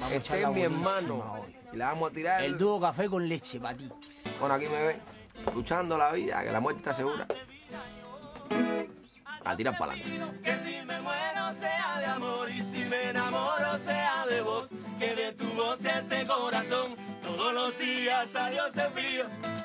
vamos a Este echarla es mi buenísima hermano. hoy. Y le vamos a tirar... El dúo café con leche, para ti. Bueno, aquí me ven, luchando la vida, que la muerte está segura. A tirar para adelante. Que si me muero sea de amor y si me enamoro sea de vos. Que de tu voz sea este corazón, todos los días a Dios te pido.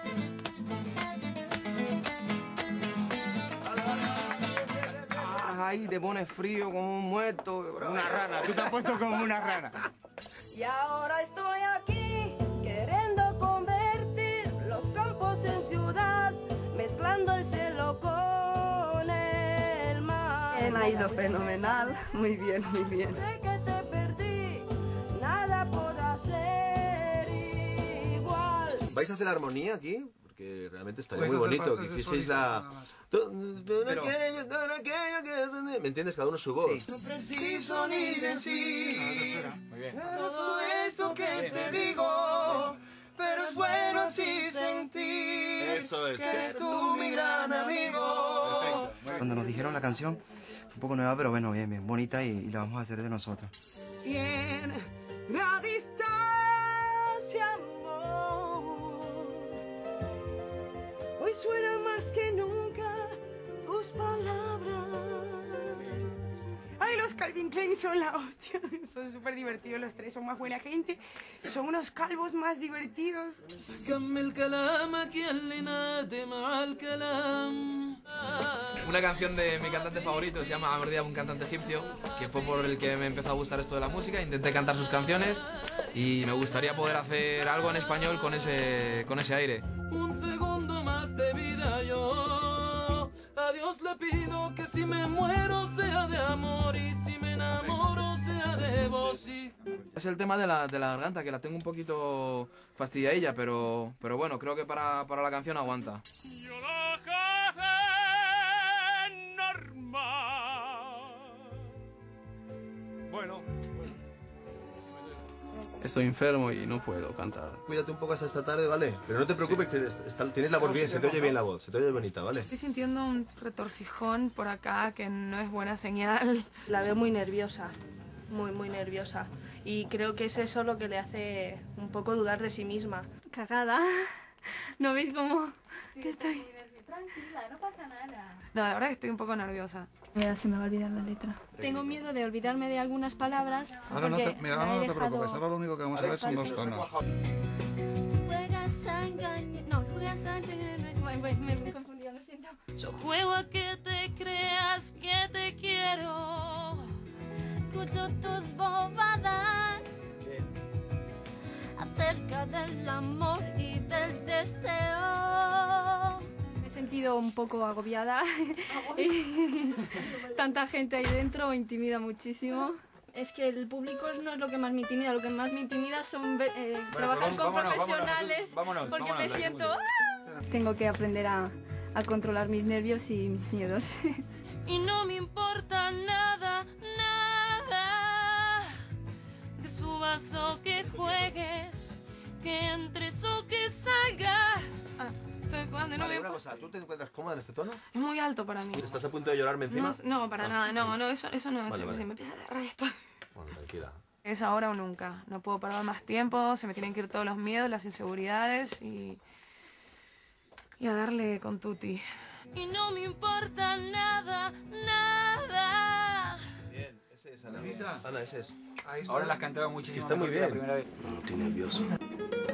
Ahí te pones frío como un muerto, bro. Una rana, tú te has puesto como una rana. Y ahora estoy aquí, queriendo convertir los campos en ciudad, mezclando el cielo con el mar. Bien, ha ido fenomenal. Muy bien, muy bien. Sé que te perdí, nada podrá ser igual. ¿Vais a hacer la armonía aquí? Porque realmente estaría Vais muy a hacer bonito que partes de hicieseis solista, la... nada más. ¿Me entiendes? Cada uno su voz. Sí. No preciso ni decir Muy bien. todo esto que te digo, pero es bueno así sentir Eso es. que eres tú mi gran amigo. Cuando nos dijeron la canción, un poco nueva, pero bueno, bien, bien bonita y la vamos a hacer de nosotros. Y en la distancia, amor, hoy suena más que nunca tus palabras. Ay, los Calvin Klein son la hostia. Son súper divertidos los tres, son más buena gente. Son unos calvos más divertidos. Una canción de mi cantante favorito se llama Amor Día, un cantante egipcio, que fue por el que me empezó a gustar esto de la música. Intenté cantar sus canciones y me gustaría poder hacer algo en español con ese aire. Un segundo más de vida yo a Dios le pido que si me muero sea de amor y si me enamoro sea de vos. Es el tema de la garganta, que la tengo un poquito fastidiadilla, pero bueno, creo que para la canción aguanta. Yo lo hace normal. Bueno, Estoy enfermo y no puedo cantar. cuídate un poco hasta esta tarde, ¿vale? Pero no te preocupes, que tienes la voz bien, se te oye bien la voz, se te oye bonita, ¿vale? Estoy sintiendo un retorcijón por acá que no es buena señal. La veo muy nerviosa, muy nerviosa. Y creo que es eso lo que le hace un poco dudar de sí misma. Cagada. ¿No veis cómo que estoy? Tranquila, no pasa nada. No, la verdad que estoy un poco nerviosa. Mira, se me va a olvidar la letra. Tengo miedo de olvidarme de algunas palabras. Ahora no porque te, mira, la ahora he no te dejado- preocupes, ahora lo único que vamos a ver son dos tonos. Juegas a engañar. No, juegas a engañar. Me he confundido, lo siento. Yo juego a que te creas que te quiero. Escucho tus bobadas acerca del amor y del deseo. Me he sentido un poco agobiada. Y tanta gente ahí dentro me intimida muchísimo. Es que el público no es lo que más me intimida, lo que más me intimida son trabajar con profesionales, porque me siento... Tengo que aprender a controlar mis nervios y mis miedos. Y no me importa nada, nada. Que subas o que juegues, que entres o que salgas. Estoy jugando, no Vale, me una cosa, ¿tú te encuentras cómoda en este tono? Es muy alto para mí. ¿Estás a punto de llorarme encima? No, para nada, no, eso no es. Vale, vale. Se me empieza a cerrar esto. Bueno, tranquila. Es ahora o nunca. No puedo perder más tiempo, se me tienen que ir todos los miedos, las inseguridades y a darle con tutti. Y no me importa nada, nada. Bien, ese es Ana. Anita. Ana, ese es. Ahí está. Ahora la has cantado muchísimo. Está muy mejor que la bien. primera vez. No, estoy nervioso.